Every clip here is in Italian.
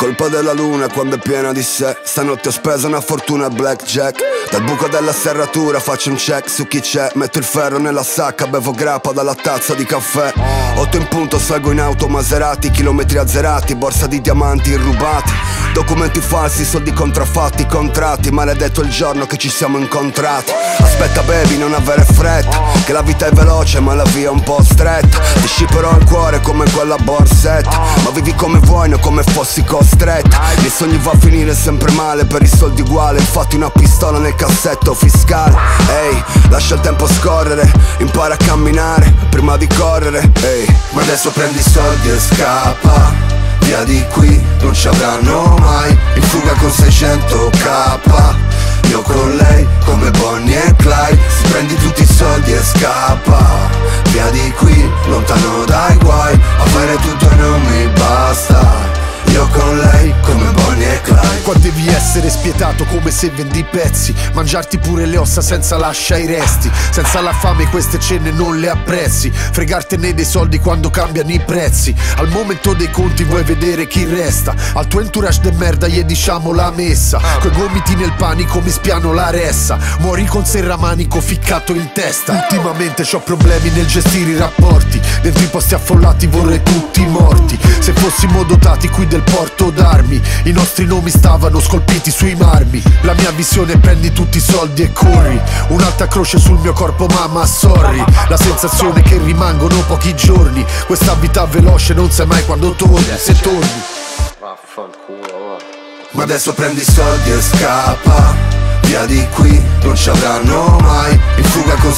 Colpa della luna quando è piena di sé. Stanotte ho speso una fortuna al blackjack. Dal buco della serratura faccio un check su chi c'è. Metto il ferro nella sacca, bevo grappa dalla tazza di caffè. 8 in punto, salgo in auto Maserati, chilometri azzerati, borsa di diamanti irrubati, documenti falsi, soldi contraffatti, contratti. Maledetto il giorno che ci siamo incontrati. Aspetta baby, non avere fretta, che la vita è veloce ma la via è un po' stretta. Ti scipperò il cuore come quella borsetta, ma vivi come vuoi, non come fossi costretta. I miei sogni va a finire sempre male, per i soldi uguale. Infatti una pistola nel cassetto fiscale. Ehi, lascia il tempo scorrere, impara a camminare prima di correre. Ehi, ma adesso prendi i soldi e scappa via di qui, non ci avranno mai. In fuga con 600k, io con lei come Bonnie e Clyde. Si prendi tutti i soldi e scappa via di qui, lontano dai guai. Avere tutto e non mi basta, io con lei come Bonnie e Clyde. Qua devi essere spietato come se vendi i pezzi, mangiarti pure le ossa senza lascia i resti. Senza la fame queste cene non le apprezzi, fregartene dei soldi quando cambiano i prezzi. Al momento dei conti vuoi vedere chi resta, al tuo entourage de merda gli diciamo la messa. Coi gomiti nel panico mi spiano la ressa, muori con serramanico ficcato in testa. Ultimamente c'ho problemi nel gestire i rapporti, dentro i posti affollati vorrei tutti morti. Se fossimo dotati qui del porto d'armi, i nostri nomi stavano scolpiti sui marmi. La mia visione è prendi tutti i soldi e corri, un'altra croce sul mio corpo mamma sorry. La sensazione che rimangono pochi giorni, questa vita veloce non sai mai quando torni, se torni. Vaffanculo. Ma adesso prendi i soldi e scappa via di qui, non ci avranno mai. In fuga con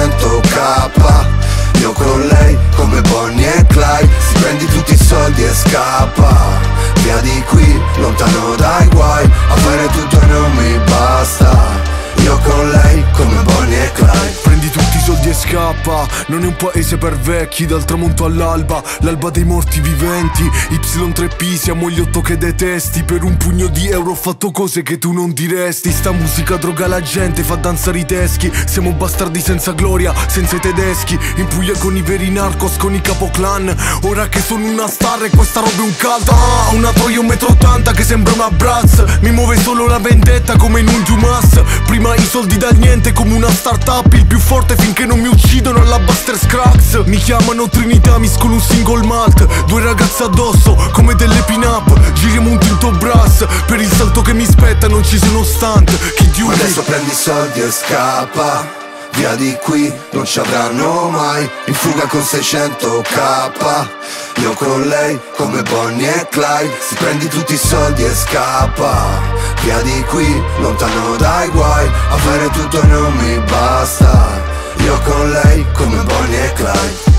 600k, io con lei come Bonnie e Clyde. Si prendi tutti i soldi e scappa via di qui, lontano dai guai. Avere tutto e non mi basta, io con lei come Bonnie e Clyde. Prendi tutti i soldi e scappa, non è un paese per vecchi. Dal tramonto all'alba, l'alba dei morti viventi. Y3P, siamo gli 8 che detesti. Per un pugno di euro ho fatto cose che tu non diresti. Sta musica droga la gente, fa danzare i teschi. Siamo bastardi senza gloria, senza i tedeschi. In Puglia con i veri narcos, con i capoclan. Ora che sono una star e questa roba è un cult. Una Toyo 1,80 m che sembra una Bratz. Mi muove solo la vendetta come in un Dumas. Prima i soldi dal niente come una startup, il più forte finché non mi uccidono alla Buster Scruggs. Mi chiamano Trinità, miscolo un single malt, 2 ragazze addosso come delle pin-up. Giriamo un tinto brass, per il salto che mi spetta non ci sono stunt. Chi Ma adesso prendi i soldi e scappa via di qui, non ci avranno mai. In fuga con 600k, io con lei come Bonnie e Clyde. Si prendi tutti i soldi e scappa via di qui, lontano dai guai. Avere tutto e non mi basta, io con lei come Bonnie e Clyde.